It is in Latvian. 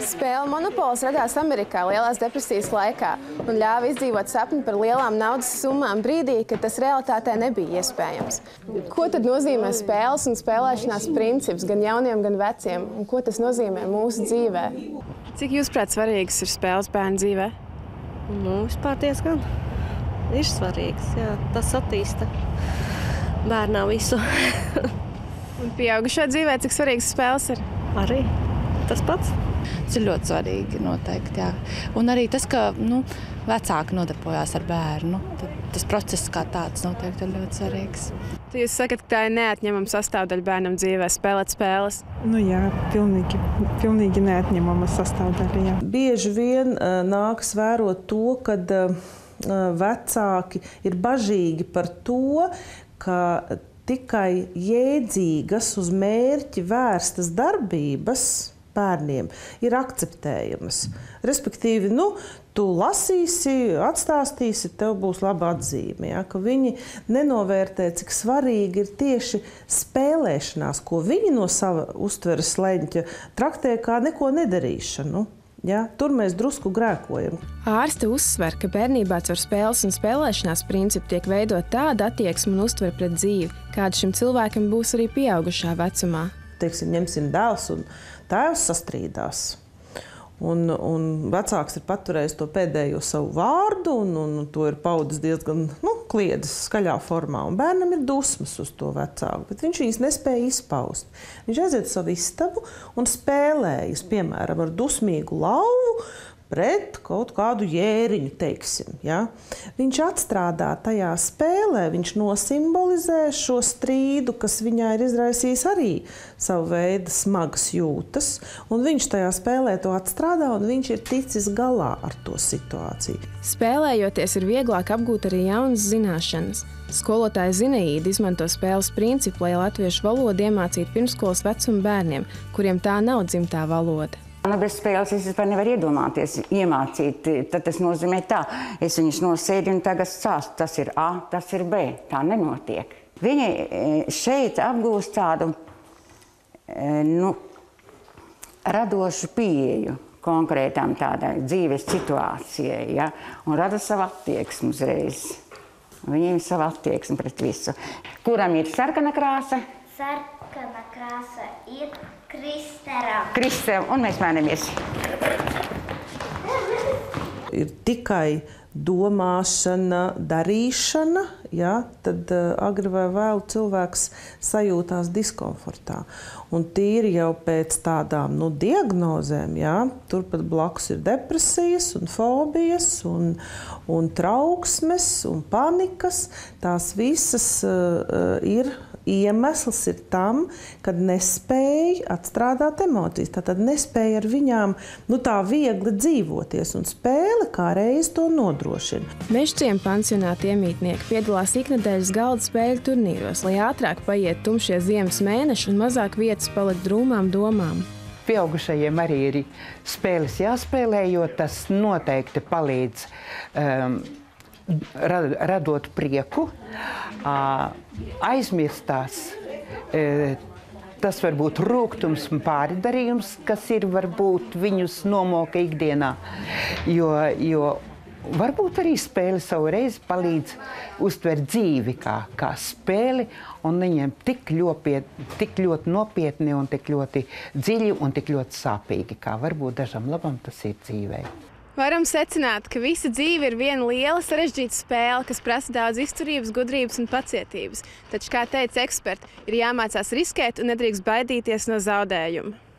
Spēle Monopols radās Amerikā Lielās depresijas laikā un ļāva izdzīvot sapni par lielām naudas summām brīdī, kad tas realitātē nebija iespējams. Ko tad nozīmē spēles un spēlēšanās princips gan jauniem, gan veciem? Un ko tas nozīmē mūsu dzīvē? Cik jūsuprāt svarīgas ir spēles bērnu dzīvē? Vispār diezgan ir svarīgs. Jā. Tas attīsta bērnā visu. Un pieaugušo dzīvē cik svarīgas spēles ir? Arī tas pats. Tas ir ļoti svarīgi noteikti, jā. Un arī tas, ka vecāki nodarbojās ar bērnu. Tas process kā tāds noteikti ir ļoti svarīgs. Jūs sakat, ka tā ir neatņemama sastāvdaļa bērnam dzīvē, spēlēt spēles? Jā, pilnīgi neatņemama sastāvdaļa, jā. Bieži vien nākas vērot to, kad vecāki ir bažīgi par to, ka tikai jēdzīgas uz mērķi vērstas darbības bērniem ir akceptējamas. Respektīvi, tu lasīsi, atstāstīsi, tev būs laba atzīme. Ja? Ka viņi nenovērtē, cik svarīgi ir tieši spēlēšanās, ko viņi no sava uztveres leņķa traktē kā neko nedarīšanu. Ja? Tur mēs drusku grēkojam. Ārste uzsver, ka bērnībā caur spēles un spēlēšanās principu tiek veidot tāda attieksme un uztvere pret dzīvi, kāda šim cilvēkam būs arī pieaugušā vecumā. Teiksim, ņemsim dēls un tēvs sastrīdās. Un vecāks ir paturējis to pēdējo savu vārdu un to ir paudis diezgan kliedis, skaļā formā. Un bērnam ir dusmas uz to vecāku, bet viņš viņas nespēja izpaust. Viņš aiziet savu istabu un spēlējas, piemēram, ar dusmīgu lauvu pret kaut kādu jēriņu, teiksim. Ja? Viņš atstrādā tajā spēlē, viņš nosimbolizē šo strīdu, kas viņā ir izraisījis arī savu veidu smagas jūtas, un viņš tajā spēlē to atstrādā, un viņš ir ticis galā ar to situāciju. Spēlējoties ir vieglāk apgūt arī jaunas zināšanas. Skolotāja Zinaīda izmanto spēles principu, lai latviešu valodu iemācītu pirmskolas vecuma bērniem, kuriem tā nav dzimtā valoda. Bez spēles es vispār nevaru iedomāties, iemācīt. Tad tas nozīmē tā, es viņus nosēdu un tagad stāstu, tas ir A, tas ir B. Tā nenotiek. Viņi šeit apgūst tādu radošu pieeju konkrētām tādai dzīves situācijai, ja? Un rada savu attieksmi uzreiz. Viņiem ir sava attieksme pret visu. Kuram ir sarkana krāsa? Sarkana krāsa ir Kristeram. Kristeram, un mēs mēnamies. Ir tikai domāšana, darīšana, ja, tad agri vai vēlu cilvēks sajūtās diskomfortā. Un tīri jau pēc tādām diagnozēm, ja, turpat blakus ir depresijas un fobijas un trauksmes un panikas. Tās visas ir iemesls ir tam, kad nespēja atstrādāt emocijas. Tātad nespēja ar viņām tā viegli dzīvoties, un spēle kā reiz to nodrošina. Mežciema pansionāta iemītnieki piedalās iknedēļas galda spēļu turnīros, lai ātrāk paiet tumšie ziemas mēneši un mazāk vietas palikt drūmām domām. Pieaugušajiem arī ir spēles jāspēlē, jo tas noteikti palīdz radot prieku, aizmirstās. Tas var būt rūgtums un pārdarījums, kas ir varbūt viņus nomoka ikdienā, jo varbūt arī spēle savu reizi palīdz uztvert dzīvi kā spēli, un viņiem tik ļoti nopietni un tik ļoti dziļi un tik ļoti sāpīgi, kā varbūt dažam labam tas ir dzīvē. Varam secināt, ka visa dzīve ir viena liela sarežģīta spēle, kas prasa daudz izturības, gudrības un pacietības. Taču, kā teica eksperti, ir jāmācās riskēt un nedrīkst baidīties no zaudējuma.